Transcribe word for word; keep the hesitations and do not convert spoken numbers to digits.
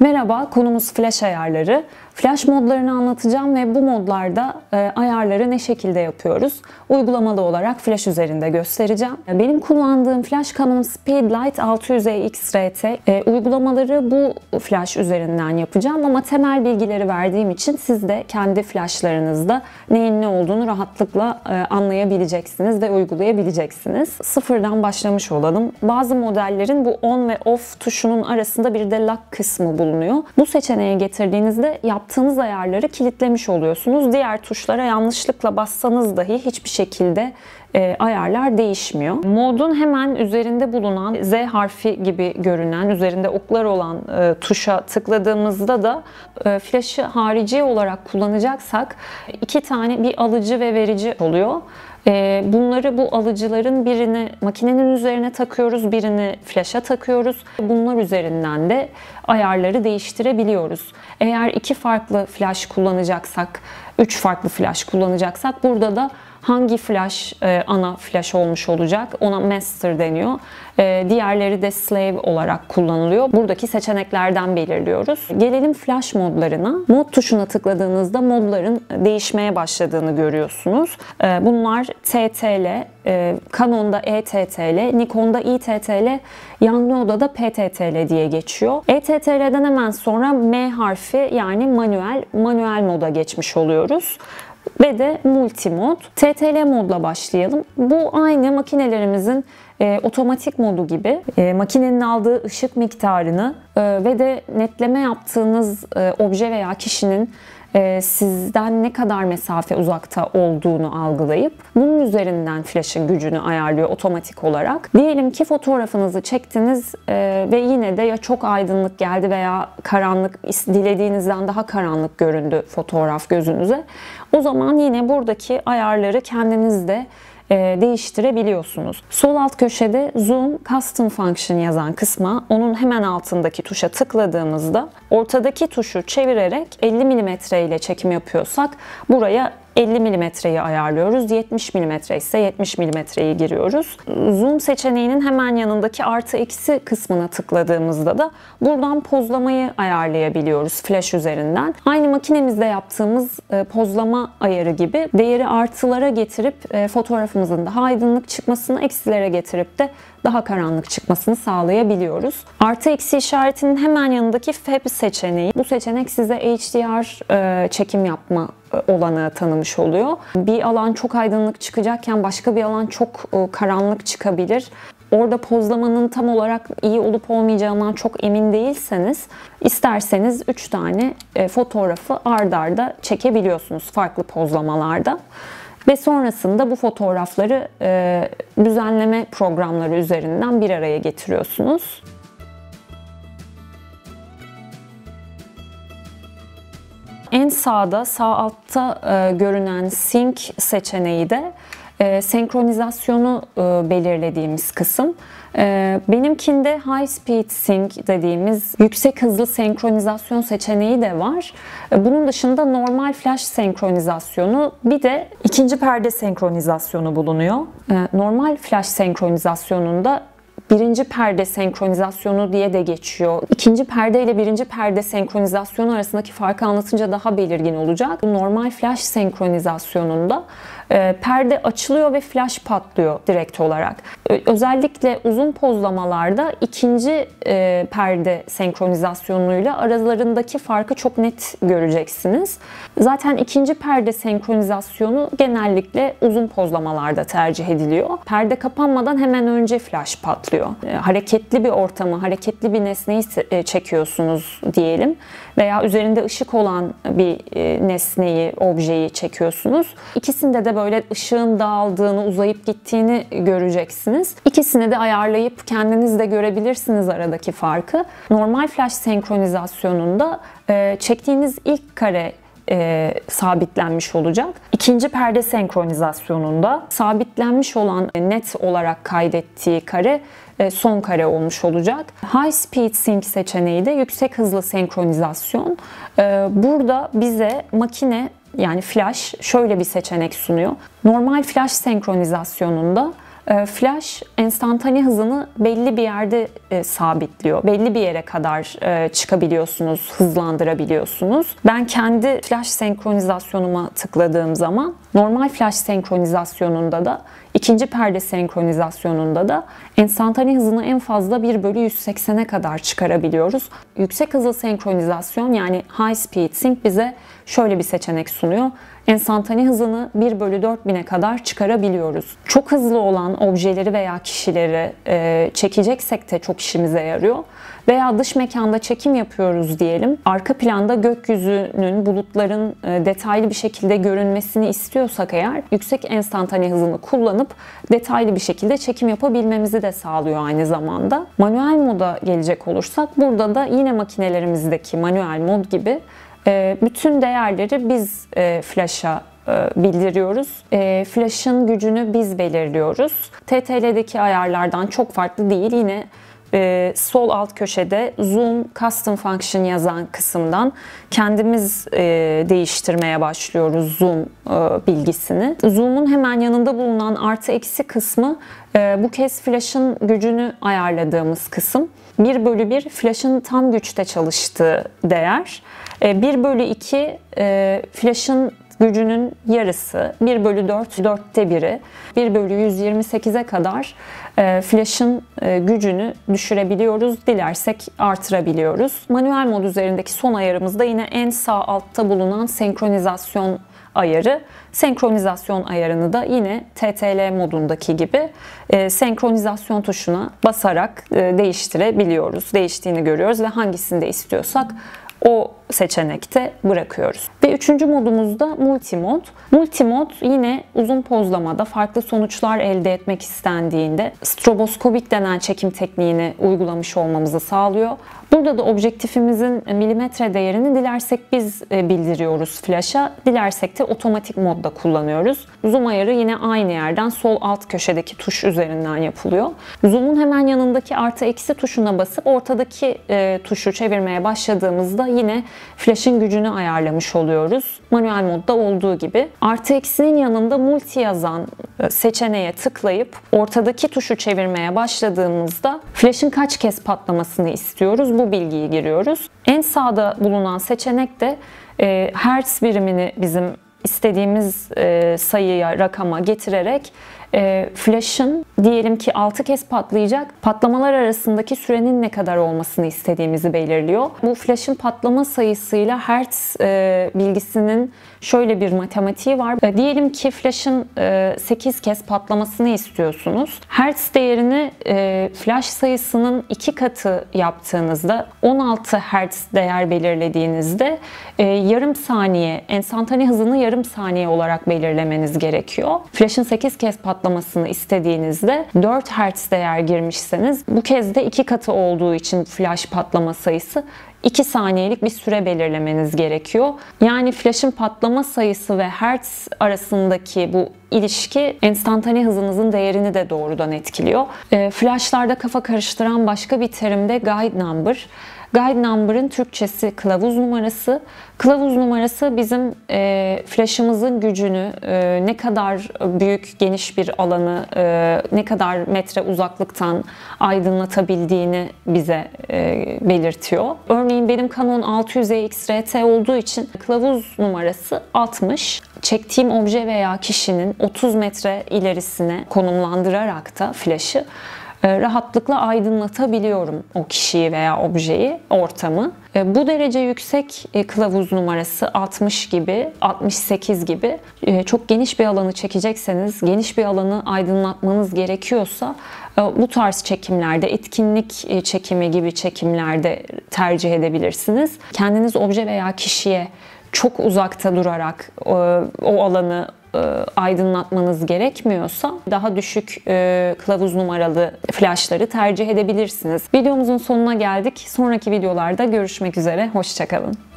Merhaba, konumuz flash ayarları. Flash modlarını anlatacağım ve bu modlarda e, ayarları ne şekilde yapıyoruz? Uygulamalı olarak flash üzerinde göstereceğim. Benim kullandığım flash Canon Speedlight altı yüz E X R T. E, uygulamaları bu flash üzerinden yapacağım ama temel bilgileri verdiğim için siz de kendi flashlarınızda neyin ne olduğunu rahatlıkla e, anlayabileceksiniz ve uygulayabileceksiniz. Sıfırdan başlamış olalım. Bazı modellerin bu on ve off tuşunun arasında bir de lock kısmı bulunuyor. Bu seçeneği getirdiğinizde yaptığınız ayarları kilitlemiş oluyorsunuz. Diğer tuşlara yanlışlıkla bassanız dahi hiçbir şekilde e, ayarlar değişmiyor. Modun hemen üzerinde bulunan Z harfi gibi görünen, üzerinde oklar olan e, tuşa tıkladığımızda da e, flash'ı harici olarak kullanacaksak iki tane bir alıcı ve verici oluyor. Bunları, bu alıcıların birini makinenin üzerine takıyoruz, birini flash'a takıyoruz. Bunlar üzerinden de ayarları değiştirebiliyoruz. Eğer iki farklı flash kullanacaksak, üç farklı flash kullanacaksak burada da hangi flash e, ana flash olmuş olacak? Ona master deniyor. E, diğerleri de slave olarak kullanılıyor. Buradaki seçeneklerden belirliyoruz. Gelelim flash modlarına. Mod tuşuna tıkladığınızda modların değişmeye başladığını görüyorsunuz. E, bunlar T T L, e, Canon'da E T T L, Nikon'da I T T L, Yangnuo'da da P T T L diye geçiyor. E T T L'den hemen sonra M harfi yani manuel, manuel moda geçmiş oluyoruz. Ve de multi mod. T T L modla başlayalım. Bu aynı makinelerimizin e, otomatik modu gibi e, makinenin aldığı ışık miktarını e, ve de netleme yaptığınız e, obje veya kişinin e, sizden ne kadar mesafe uzakta olduğunu algılayıp bunun üzerinden flash'ın gücünü ayarlıyor otomatik olarak. Diyelim ki fotoğrafınızı çektiniz e, ve yine de ya çok aydınlık geldi veya karanlık, dilediğinizden daha karanlık göründü fotoğraf gözünüze. O zaman yine buradaki ayarları kendiniz de e, değiştirebiliyorsunuz. Sol alt köşede Zoom Custom Function yazan kısma, onun hemen altındaki tuşa tıkladığımızda ortadaki tuşu çevirerek elli milimetre ile çekim yapıyorsak buraya elli milimetreyi ayarlıyoruz. yetmiş milimetre ise yetmiş milimetreyi giriyoruz. Zoom seçeneğinin hemen yanındaki artı eksi kısmına tıkladığımızda da buradan pozlamayı ayarlayabiliyoruz flash üzerinden. Aynı makinemizde yaptığımız pozlama ayarı gibi değeri artılara getirip fotoğrafımızın daha aydınlık çıkmasını, eksilere getirip de daha karanlık çıkmasını sağlayabiliyoruz. Artı eksi işaretinin hemen yanındaki F E B seçeneği. Bu seçenek size H D R çekim yapma olanağı tanımış oluyor. Bir alan çok aydınlık çıkacakken başka bir alan çok karanlık çıkabilir. Orada pozlamanın tam olarak iyi olup olmayacağından çok emin değilseniz isterseniz üç tane fotoğrafı ard arda çekebiliyorsunuz farklı pozlamalarda. Ve sonrasında bu fotoğrafları e, düzenleme programları üzerinden bir araya getiriyorsunuz. En sağda, sağ altta e, görünen Sync seçeneği de e, senkronizasyonu e, belirlediğimiz kısım. E, benimkinde High Speed Sync dediğimiz yüksek hızlı senkronizasyon seçeneği de var. E, bunun dışında normal flash senkronizasyonu, bir de ikinci perde senkronizasyonu bulunuyor. E, normal flash senkronizasyonunda birinci perde senkronizasyonu diye de geçiyor. İkinci perde ile birinci perde senkronizasyonu arasındaki farkı anlatınca daha belirgin olacak. Normal flash senkronizasyonunda e, perde açılıyor ve flash patlıyor direkt olarak. Özellikle uzun pozlamalarda ikinci e, perde senkronizasyonuyla aralarındaki farkı çok net göreceksiniz. Zaten ikinci perde senkronizasyonu genellikle uzun pozlamalarda tercih ediliyor. Perde kapanmadan hemen önce flash patlıyor. Hareketli bir ortamı, hareketli bir nesneyi çekiyorsunuz diyelim veya üzerinde ışık olan bir nesneyi, objeyi çekiyorsunuz. İkisinde de böyle ışığın dağıldığını, uzayıp gittiğini göreceksiniz. İkisini de ayarlayıp kendiniz de görebilirsiniz aradaki farkı. Normal flash senkronizasyonunda çektiğiniz ilk kare E, sabitlenmiş olacak. İkinci perde senkronizasyonunda sabitlenmiş olan net olarak kaydettiği kare e, son kare olmuş olacak. High Speed Sync seçeneği de yüksek hızlı senkronizasyon. E, burada bize makine, yani flash şöyle bir seçenek sunuyor. Normal flash senkronizasyonunda Flash enstantane hızını belli bir yerde sabitliyor. Belli bir yere kadar çıkabiliyorsunuz, hızlandırabiliyorsunuz. Ben kendi flash senkronizasyonuma tıkladığım zaman normal flash senkronizasyonunda da ikinci perde senkronizasyonunda da enstantane hızını en fazla bir bölü yüz seksene kadar çıkarabiliyoruz. Yüksek hızlı senkronizasyon yani High Speed Sync bize şöyle bir seçenek sunuyor. Enstantane hızını bir bölü dört bine kadar çıkarabiliyoruz. Çok hızlı olan objeleri veya kişileri e, çekeceksek de çok işimize yarıyor. Veya dış mekanda çekim yapıyoruz diyelim. Arka planda gökyüzünün, bulutların e, detaylı bir şekilde görünmesini istiyorsak eğer yüksek enstantane hızını kullanıp detaylı bir şekilde çekim yapabilmemizi de sağlıyor aynı zamanda. Manuel moda gelecek olursak burada da yine makinelerimizdeki manuel mod gibi bütün değerleri biz flash'a bildiriyoruz. Flash'ın gücünü biz belirliyoruz. T T L'deki ayarlardan çok farklı değil. Yine sol alt köşede Zoom Custom Function yazan kısımdan kendimiz değiştirmeye başlıyoruz Zoom bilgisini. Zoom'un hemen yanında bulunan artı eksi kısmı bu kez flash'ın gücünü ayarladığımız kısım. bir bölü bir flash'ın tam güçte çalıştığı değer. bir bölü iki flash'ın gücünün yarısı, bir bölü dört, dörtte biri, bir bölü yüz yirmi sekize kadar flash'ın gücünü düşürebiliyoruz. Dilersek artırabiliyoruz. Manuel mod üzerindeki son ayarımızda yine en sağ altta bulunan senkronizasyon ayarı. Senkronizasyon ayarını da yine T T L modundaki gibi e, senkronizasyon tuşuna basarak e, değiştirebiliyoruz. Değiştiğini görüyoruz ve hangisini de istiyorsak o seçenekte bırakıyoruz. Ve üçüncü modumuzda multi mod. Multi mod yine uzun pozlamada farklı sonuçlar elde etmek istendiğinde stroboskopik denen çekim tekniğini uygulamış olmamızı sağlıyor. Burada da objektifimizin milimetre değerini dilersek biz bildiriyoruz flash'a, dilersek de otomatik modda kullanıyoruz. Zoom ayarı yine aynı yerden sol alt köşedeki tuş üzerinden yapılıyor. Zoom'un hemen yanındaki artı eksi tuşuna basıp ortadaki e, tuşu çevirmeye başladığımızda yine flash'ın gücünü ayarlamış oluyoruz. Manuel modda olduğu gibi. Artı eksinin yanında multi yazan seçeneğe tıklayıp ortadaki tuşu çevirmeye başladığımızda flash'ın kaç kez patlamasını istiyoruz bu bilgiyi giriyoruz. En sağda bulunan seçenek de e, hertz birimini bizim istediğimiz e, sayıya, rakama getirerek e, flash'ın diyelim ki altı kez patlayacak, patlamalar arasındaki sürenin ne kadar olmasını istediğimizi belirliyor. Bu flash'ın patlama sayısıyla hertz e, bilgisinin şöyle bir matematiği var. E, diyelim ki flash'ın e, sekiz kez patlamasını istiyorsunuz. Hertz değerini e, flash sayısının iki katı yaptığınızda, on altı hertz değer belirlediğinizde e, yarım saniye, enstantane hızını yarım saniye olarak belirlemeniz gerekiyor. Flash'ın sekiz kez patlamasını istediğinizde dört hertz değer girmişseniz bu kez de iki katı olduğu için flash patlama sayısı iki saniyelik bir süre belirlemeniz gerekiyor. Yani flash'ın patlama sayısı ve hertz arasındaki bu ilişki enstantane hızınızın değerini de doğrudan etkiliyor. E, flash'larda kafa karıştıran başka bir terim de guide number. Guide number'ın Türkçesi kılavuz numarası. Kılavuz numarası bizim e, flash'ımızın gücünü, e, ne kadar büyük, geniş bir alanı, e, ne kadar metre uzaklıktan aydınlatabildiğini bize e, belirtiyor. Örneğin benim Canon altı yüz E X R T olduğu için kılavuz numarası altmış. Çektiğim obje veya kişinin otuz metre ilerisine konumlandırarak da flash'ı rahatlıkla aydınlatabiliyorum o kişiyi veya objeyi, ortamı. Bu derece yüksek kılavuz numarası altmış gibi, altmış sekiz gibi çok geniş bir alanı çekecekseniz, geniş bir alanı aydınlatmanız gerekiyorsa bu tarz çekimlerde, etkinlik çekimi gibi çekimlerde tercih edebilirsiniz. Kendiniz obje veya kişiye çok uzakta durarak o alanı aydınlatmanız gerekmiyorsa daha düşük e, kılavuz numaralı flashları tercih edebilirsiniz. Videomuzun sonuna geldik. Sonraki videolarda görüşmek üzere. Hoşça kalın.